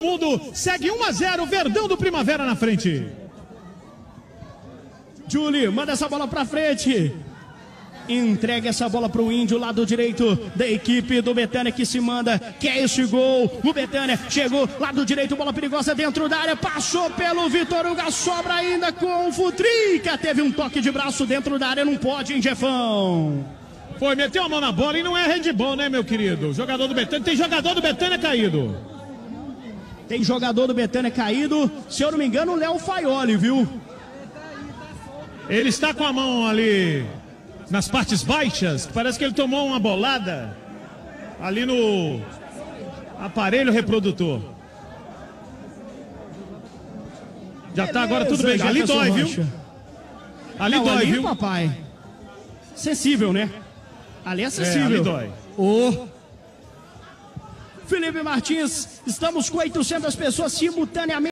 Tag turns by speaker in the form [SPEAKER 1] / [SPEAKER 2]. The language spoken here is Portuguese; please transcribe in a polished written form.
[SPEAKER 1] Mundo segue 1-0, Verdão do Primavera na frente.
[SPEAKER 2] Julie, manda essa bola pra frente. Entrega essa bola pro Índio, lado direito da equipe do Betânia que se manda. Quer esse gol? O Betânia chegou, lado direito, bola perigosa dentro da área. Passou pelo Vitor Hugo, sobra ainda com o Futrica. Teve um toque de braço dentro da área, não pode, hein, Jefão?
[SPEAKER 1] Foi, meteu a mão na bola e não é handball, né, meu querido? Jogador do Betânia, tem jogador do Betânia caído.
[SPEAKER 2] Tem jogador do Betânia caído, se eu não me engano, o Léo Faioli, viu?
[SPEAKER 1] Ele está com a mão ali nas partes baixas, parece que ele tomou uma bolada ali no aparelho reprodutor. Já tá agora tudo bem, ali dói, viu? Ali
[SPEAKER 2] não,
[SPEAKER 1] dói,
[SPEAKER 2] ali,
[SPEAKER 1] viu?
[SPEAKER 2] Papai. Sensível, né? Ali é sensível.
[SPEAKER 1] Ali dói.
[SPEAKER 2] Felipe Martins, estamos com 800 pessoas simultaneamente.